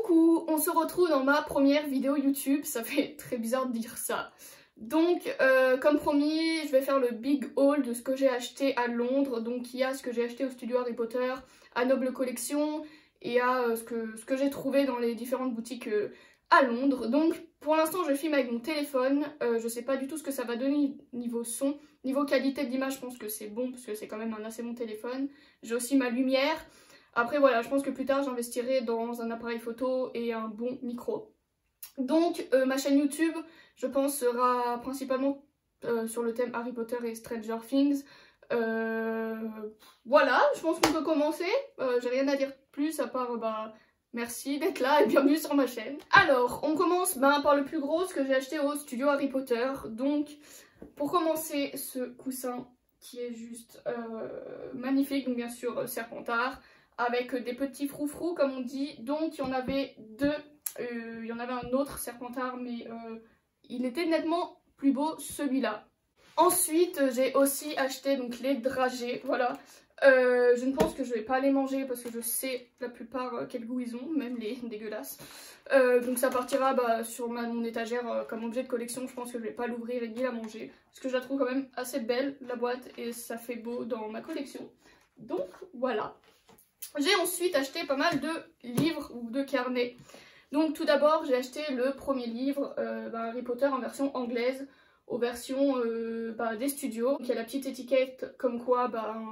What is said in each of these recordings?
Coucou, on se retrouve dans ma première vidéo YouTube, ça fait très bizarre de dire ça. Donc comme promis, je vais faire le big haul de ce que j'ai acheté à Londres. Donc il y a ce que j'ai acheté au studio Harry Potter, à Noble Collection et à ce que j'ai trouvé dans les différentes boutiques à Londres. Donc pour l'instant je filme avec mon téléphone, je sais pas du tout ce que ça va donner niveau son. Niveau qualité d'image je pense que c'est bon parce que c'est quand même un assez bon téléphone. J'ai aussi ma lumière. Après voilà, je pense que plus tard j'investirai dans un appareil photo et un bon micro. Donc ma chaîne YouTube, je pense, sera principalement sur le thème Harry Potter et Stranger Things. Voilà, je pense qu'on peut commencer. J'ai rien à dire plus à part merci d'être là et bienvenue sur ma chaîne. Alors, on commence par le plus gros, ce que j'ai acheté au studio Harry Potter. Donc, pour commencer, ce coussin qui est juste magnifique, donc bien sûr Serpentard, avec des petits froufrous comme on dit. Donc, il y en avait deux. Il y en avait un autre Serpentard, mais il était nettement plus beau celui-là. Ensuite, j'ai aussi acheté donc les dragées, voilà. Je ne pense que je vais pas les manger parce que je sais la plupart quel goût ils ont, même les dégueulasses. Donc ça partira sur mon étagère comme objet de collection. Je pense que je vais pas l'ouvrir et ni la manger parce que je la trouve quand même assez belle la boîte et ça fait beau dans ma collection. Donc voilà. J'ai ensuite acheté pas mal de livres ou de carnets. Donc tout d'abord j'ai acheté le premier livre Harry Potter en version anglaise, aux versions des studios. Il y a la petite étiquette comme quoi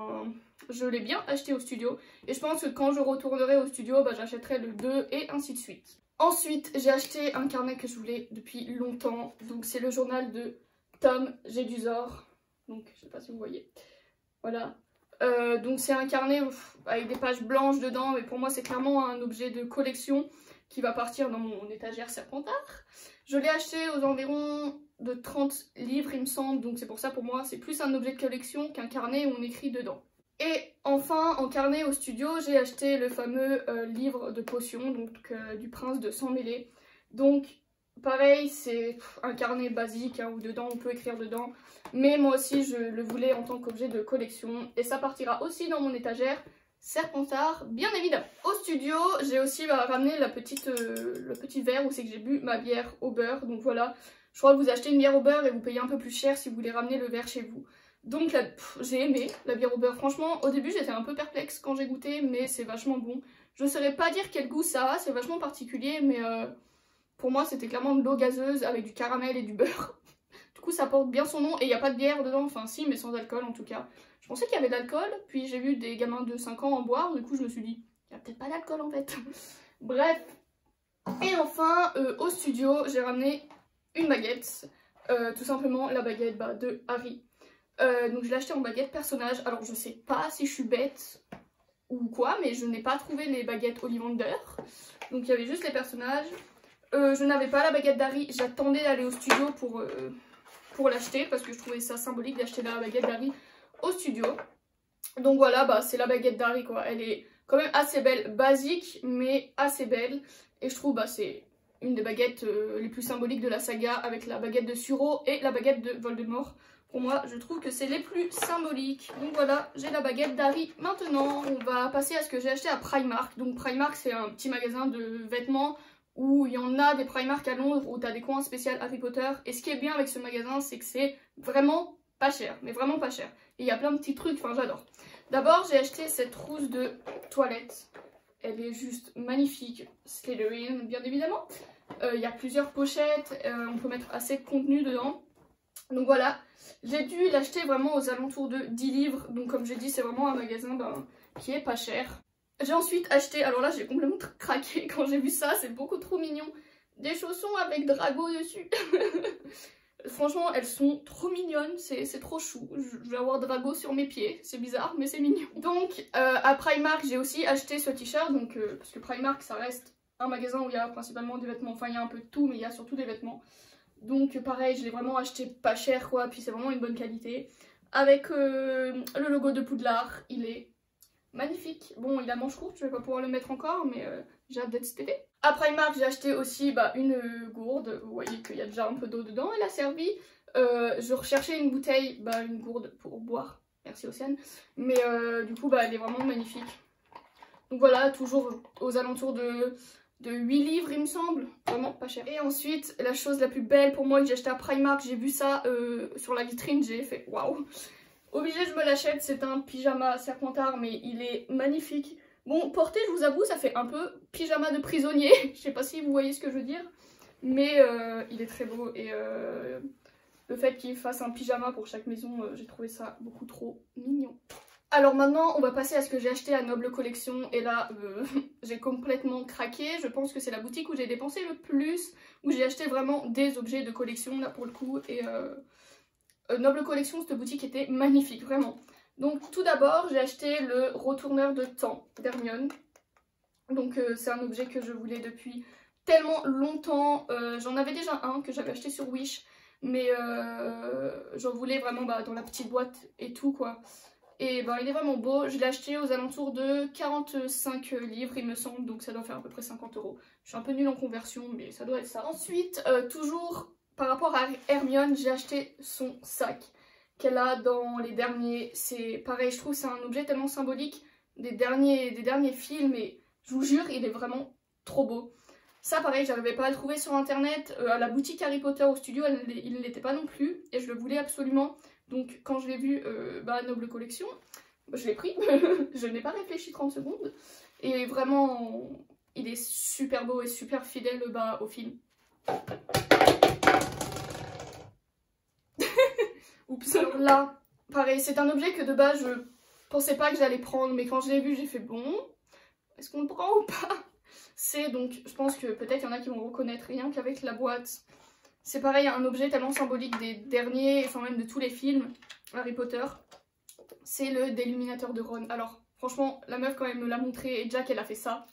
je l'ai bien acheté au studio. Et je pense que quand je retournerai au studio, j'achèterai le 2 et ainsi de suite. Ensuite j'ai acheté un carnet que je voulais depuis longtemps. Donc c'est le journal de Tom Jedusor. Donc je sais pas si vous voyez. Voilà. Donc c'est un carnet avec des pages blanches dedans. Mais pour moi c'est clairement un objet de collection qui va partir dans mon étagère Serpentard. Je l'ai acheté aux environs de 30 livres il me semble, donc c'est pour ça pour moi c'est plus un objet de collection qu'un carnet où on écrit dedans. Et enfin en carnet au studio j'ai acheté le fameux livre de potions, donc du prince de sang mêlé. Donc pareil c'est un carnet basique où dedans on peut écrire dedans, mais moi aussi je le voulais en tant qu'objet de collection et ça partira aussi dans mon étagère Serpentard, bien évidemment. Au studio, j'ai aussi ramené le petit verre où c'est que j'ai bu ma bière au beurre. Donc voilà, je crois que vous achetez une bière au beurre et vous payez un peu plus cher si vous voulez ramener le verre chez vous. Donc j'ai aimé la bière au beurre. Franchement, au début j'étais un peu perplexe quand j'ai goûté, mais c'est vachement bon. Je ne saurais pas dire quel goût ça a, c'est vachement particulier, mais pour moi c'était clairement de l'eau gazeuse avec du caramel et du beurre. Du coup ça porte bien son nom et il n'y a pas de bière dedans, enfin si, mais sans alcool en tout cas. Je pensais qu'il y avait de l'alcool, puis j'ai vu des gamins de 5 ans en boire, du coup je me suis dit, il n'y a peut-être pas d'alcool en fait. Bref. Et enfin, au studio, j'ai ramené une baguette, tout simplement la baguette de Harry. Donc je l'ai achetée en baguette personnage, alors je sais pas si je suis bête ou quoi, mais je n'ai pas trouvé les baguettes Ollivander. Donc il y avait juste les personnages. Je n'avais pas la baguette d'Harry, j'attendais d'aller au studio pour l'acheter, parce que je trouvais ça symbolique d'acheter la baguette d'Harry au studio. Donc voilà, c'est la baguette d'Harry quoi. Elle est quand même assez belle, basique mais assez belle. Et je trouve c'est une des baguettes les plus symboliques de la saga, avec la baguette de Suro et la baguette de Voldemort. Pour moi, je trouve que c'est les plus symboliques. Donc voilà, j'ai la baguette d'Harry. Maintenant, on va passer à ce que j'ai acheté à Primark. Donc Primark, c'est un petit magasin de vêtements où il y en a des Primark à Londres, où tu as des coins spéciaux Harry Potter. Et ce qui est bien avec ce magasin, c'est que c'est vraiment pas cher, mais vraiment pas cher. Et il y a plein de petits trucs, enfin j'adore. D'abord j'ai acheté cette trousse de toilette. Elle est juste magnifique, Slytherin bien évidemment. Il y a plusieurs pochettes, on peut mettre assez de contenu dedans. Donc voilà, j'ai dû l'acheter vraiment aux alentours de 10 livres. Donc comme j'ai dit c'est vraiment un magasin qui est pas cher. J'ai ensuite acheté, alors là j'ai complètement craqué quand j'ai vu ça, c'est beaucoup trop mignon. Des chaussons avec Drago dessus. Franchement, elles sont trop mignonnes, c'est trop chou. Je vais avoir Drago sur mes pieds, c'est bizarre, mais c'est mignon. Donc, à Primark, j'ai aussi acheté ce t-shirt, parce que Primark, ça reste un magasin où il y a principalement des vêtements. Enfin, il y a un peu de tout, mais il y a surtout des vêtements. Donc, pareil, je l'ai vraiment acheté pas cher, quoi, puis c'est vraiment une bonne qualité. Avec le logo de Poudlard, il est magnifique. Bon, il a manche courte, je vais pas pouvoir le mettre encore, mais j'ai hâte d'être cet été. À Primark, j'ai acheté aussi une gourde. Vous voyez qu'il y a déjà un peu d'eau dedans, elle a servi. Je recherchais une bouteille, une gourde pour boire. Merci Océane. Mais du coup, elle est vraiment magnifique. Donc voilà, toujours aux alentours de de 8 livres il me semble, vraiment pas cher. Et ensuite la chose la plus belle pour moi que j'ai acheté à Primark, j'ai vu ça sur la vitrine, j'ai fait waouh, obligé je me l'achète, c'est un pyjama Serpentard mais il est magnifique. Bon porté je vous avoue ça fait un peu pyjama de prisonnier, je sais pas si vous voyez ce que je veux dire, mais il est très beau et le fait qu'il fasse un pyjama pour chaque maison, j'ai trouvé ça beaucoup trop mignon. Alors maintenant on va passer à ce que j'ai acheté à Noble Collection et là j'ai complètement craqué. Je pense que c'est la boutique où j'ai dépensé le plus, où j'ai acheté vraiment des objets de collection là pour le coup et Noble Collection, cette boutique était magnifique vraiment. Donc tout d'abord j'ai acheté le retourneur de temps d'Hermione. Donc c'est un objet que je voulais depuis tellement longtemps, j'en avais déjà un que j'avais acheté sur Wish mais j'en voulais vraiment dans la petite boîte et tout quoi. Et il est vraiment beau, je l'ai acheté aux alentours de 45 livres il me semble, donc ça doit faire à peu près 50 €. Je suis un peu nulle en conversion mais ça doit être ça. Ensuite, toujours par rapport à Hermione, j'ai acheté son sac qu'elle a dans les derniers. C'est pareil, je trouve que c'est un objet tellement symbolique des derniers films et je vous jure il est vraiment trop beau. Ça pareil, j'arrivais pas à le trouver sur internet, à la boutique Harry Potter au studio il ne l'était pas non plus et je le voulais absolument. Donc quand je l'ai vu à Noble Collection, je l'ai pris, je n'ai pas réfléchi 30 secondes. Et vraiment, il est super beau et super fidèle au film. Oups. Alors là, pareil, c'est un objet que de base je pensais pas que j'allais prendre, mais quand je l'ai vu j'ai fait bon, est-ce qu'on le prend ou pas? C'est donc, je pense que peut-être il y en a qui vont reconnaître rien qu'avec la boîte. C'est pareil, un objet tellement symbolique des derniers, enfin même de tous les films Harry Potter. C'est le déluminateur de Ron. Alors franchement, la meuf quand elle me l'a montré et Jack elle a fait ça.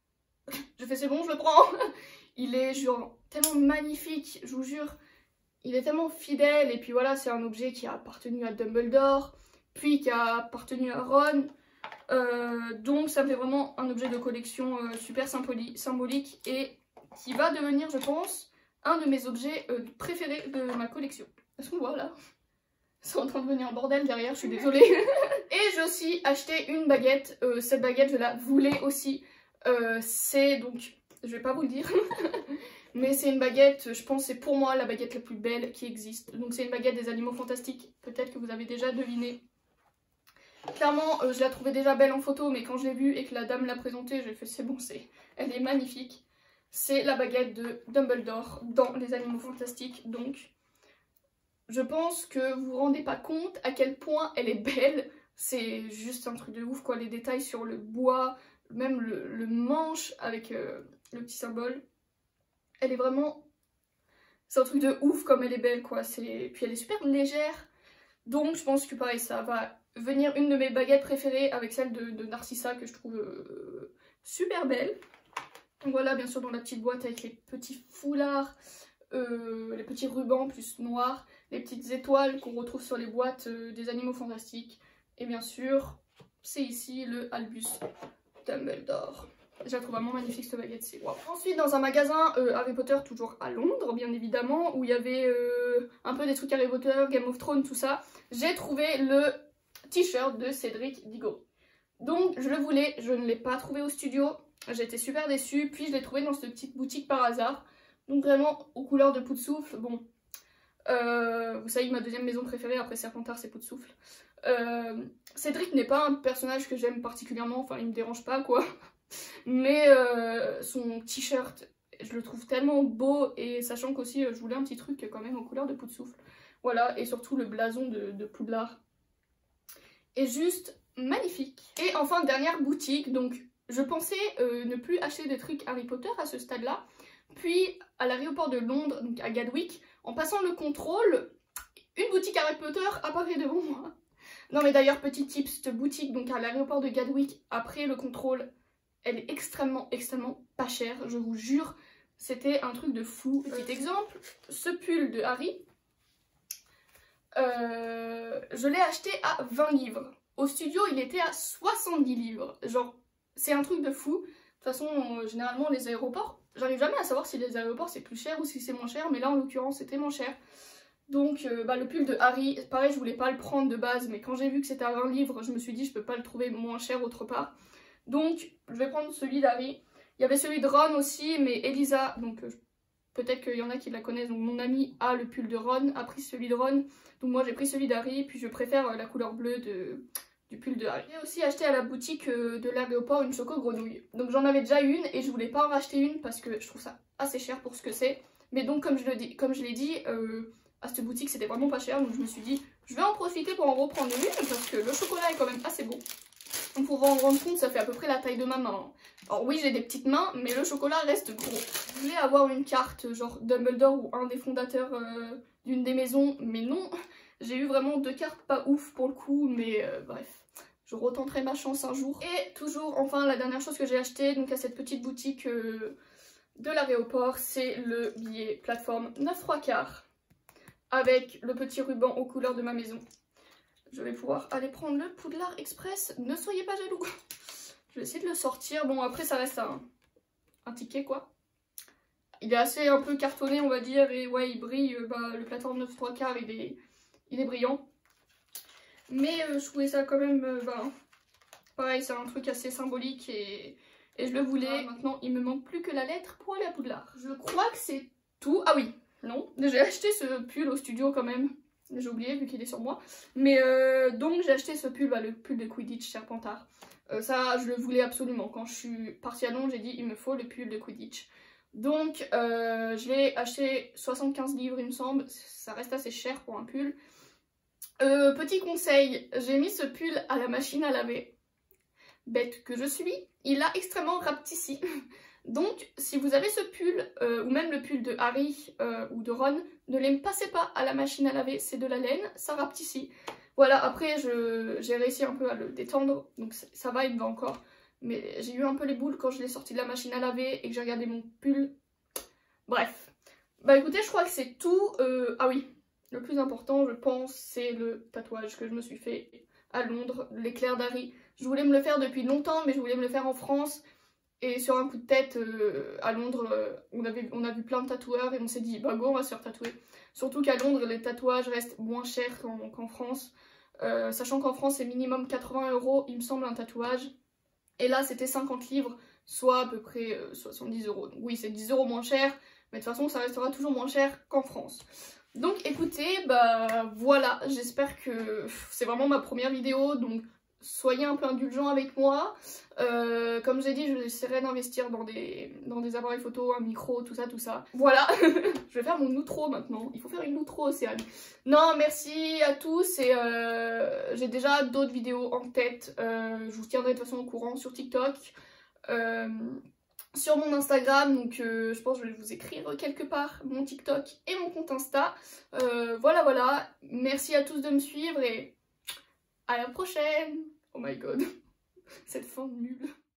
Je fais c'est bon, je le prends. Il est genre tellement magnifique, je vous jure. Il est tellement fidèle et puis voilà, c'est un objet qui a appartenu à Dumbledore, puis qui a appartenu à Ron. Donc ça fait vraiment un objet de collection super symbolique et qui va devenir, je pense, un de mes objets préférés de ma collection. Est-ce qu'on voit là? C'est en train de devenir un bordel derrière, je suis désolée. Et j'ai aussi acheté une baguette. Cette baguette, je la voulais aussi. C'est donc, je vais pas vous le dire, mais c'est une baguette, je pense c'est pour moi la baguette la plus belle qui existe. Donc c'est une baguette des Animaux Fantastiques, peut-être que vous avez déjà deviné. Clairement, je la trouvais déjà belle en photo, mais quand je l'ai vue et que la dame l'a présentée, j'ai fait c'est bon, elle est magnifique. C'est la baguette de Dumbledore dans les Animaux Fantastiques, donc je pense que vous vous rendez pas compte à quel point elle est belle. C'est juste un truc de ouf quoi, les détails sur le bois, même le manche avec le petit symbole. Elle est vraiment... c'est un truc de ouf comme elle est belle quoi, puis elle est super légère. Donc je pense que pareil, ça va venir une de mes baguettes préférées avec celle de Narcissa que je trouve super belle. Donc voilà, bien sûr dans la petite boîte avec les petits foulards, les petits rubans plus noirs, les petites étoiles qu'on retrouve sur les boîtes des Animaux Fantastiques. Et bien sûr, c'est ici le Albus Dumbledore. Je la trouve vraiment magnifique cette baguette, c'est waouh. Ensuite dans un magasin Harry Potter, toujours à Londres bien évidemment, où il y avait un peu des trucs Harry Potter, Game of Thrones, tout ça, j'ai trouvé le t-shirt de Cédric Diggory. Donc je le voulais, je ne l'ai pas trouvé au studio, j'étais super déçue, puis je l'ai trouvé dans cette petite boutique par hasard. Donc vraiment aux couleurs de Pout-de-Souffle, bon, vous savez ma deuxième maison préférée après Serpentard c'est Pout-de-Souffle. Cédric n'est pas un personnage que j'aime particulièrement, enfin il me dérange pas quoi. Mais son t-shirt, je le trouve tellement beau et sachant qu'aussi je voulais un petit truc quand même aux couleurs de Pout-de-Souffle. Voilà, et surtout le blason de Poudlard est juste magnifique. Et enfin dernière boutique, donc je pensais ne plus acheter de trucs Harry Potter à ce stade-là. Puis à l'aéroport de Londres, donc à Gatwick, en passant le contrôle, une boutique Harry Potter apparaît devant moi. Non mais d'ailleurs petit tip, cette boutique donc à l'aéroport de Gatwick, après le contrôle, elle est extrêmement pas chère, je vous jure, c'était un truc de fou. Petit exemple, ce pull de Harry, je l'ai acheté à 20 livres. Au studio, il était à 70 livres. Genre, c'est un truc de fou. De toute façon, généralement, les aéroports, j'arrive jamais à savoir si les aéroports c'est plus cher ou si c'est moins cher, mais là en l'occurrence, c'était moins cher. Donc, le pull de Harry, pareil, je voulais pas le prendre de base, mais quand j'ai vu que c'était à 20 livres, je me suis dit, je peux pas le trouver moins cher autre part. Donc, je vais prendre celui d'Harry. Il y avait celui de Ron aussi, mais Elisa, donc peut-être qu'il y en a qui la connaissent, donc mon amie a le pull de Ron, a pris celui de Ron, donc moi j'ai pris celui d'Harry, puis je préfère la couleur bleue du pull de Harry. J'ai aussi acheté à la boutique de l'aéroport une choco grenouille, donc j'en avais déjà une et je voulais pas en racheter une parce que je trouve ça assez cher pour ce que c'est, mais donc comme je l'ai dit, à cette boutique c'était vraiment pas cher, donc je me suis dit je vais en profiter pour en reprendre une parce que le chocolat est quand même assez bon. Donc pour vous en rendre compte, ça fait à peu près la taille de ma main. Alors oui, j'ai des petites mains, mais le chocolat reste gros. Je voulais avoir une carte genre Dumbledore ou un des fondateurs d'une des maisons, mais non. J'ai eu vraiment 2 cartes pas ouf pour le coup, mais bref. Je retenterai ma chance un jour. Et toujours, enfin, la dernière chose que j'ai acheté, donc à cette petite boutique de l'aéroport, c'est le billet plateforme 9 3/4 avec le petit ruban aux couleurs de ma maison. Je vais pouvoir aller prendre le Poudlard Express. Ne soyez pas jaloux. Je vais essayer de le sortir. Bon, après, ça reste un ticket, quoi. Il est assez un peu cartonné, on va dire. Et ouais, il brille. Le plateforme 9 3/4, il est brillant. Mais je trouvais ça quand même... pareil, c'est un truc assez symbolique et je le voulais. Maintenant, il me manque plus que la lettre pour aller à Poudlard. Je crois que c'est tout. Ah oui, non. J'ai acheté ce pull au studio quand même. J'ai oublié vu qu'il est sur moi. Mais donc j'ai acheté ce pull, le pull de Quidditch Serpentard. Ça je le voulais absolument. Quand je suis partie à Londres, j'ai dit il me faut le pull de Quidditch. Donc je l'ai acheté 75 livres il me semble. Ça reste assez cher pour un pull. Petit conseil, j'ai mis ce pull à la machine à laver. Bête que je suis, il a extrêmement rapetissi. Donc, si vous avez ce pull, ou même le pull de Harry ou de Ron, ne les passez pas à la machine à laver, c'est de la laine, ça rapetissit. Voilà, après j'ai réussi un peu à le détendre, donc ça va, il me va encore. Mais j'ai eu un peu les boules quand je l'ai sorti de la machine à laver et que j'ai regardé mon pull. Bref. Bah écoutez, je crois que c'est tout. Ah oui, le plus important, je pense, c'est le tatouage que je me suis fait à Londres, l'éclair d'Harry. Je voulais me le faire depuis longtemps, mais je voulais me le faire en France. Et sur un coup de tête, à Londres, on a vu plein de tatoueurs et on s'est dit, bah go, on va se faire tatouer. Surtout qu'à Londres, les tatouages restent moins chers qu'en France. Sachant qu'en France, c'est minimum 80 €, il me semble, un tatouage. Et là, c'était 50 livres, soit à peu près 70 €. Donc oui, c'est 10 € moins cher, mais de toute façon, ça restera toujours moins cher qu'en France. Donc écoutez, bah voilà, j'espère que c'est vraiment ma première vidéo, donc soyez un peu indulgents avec moi. Comme j'ai dit, j'essaierai d'investir dans des appareils photo, un micro, tout ça. Voilà, je vais faire mon outro maintenant. Il faut faire une outro, Océane. Non, merci à tous et j'ai déjà d'autres vidéos en tête. Je vous tiendrai de toute façon au courant sur TikTok. Sur mon Instagram, donc je pense que je vais vous écrire quelque part mon TikTok et mon compte Insta. Voilà. Merci à tous de me suivre et à la prochaine. Oh my god, cette fin nulle.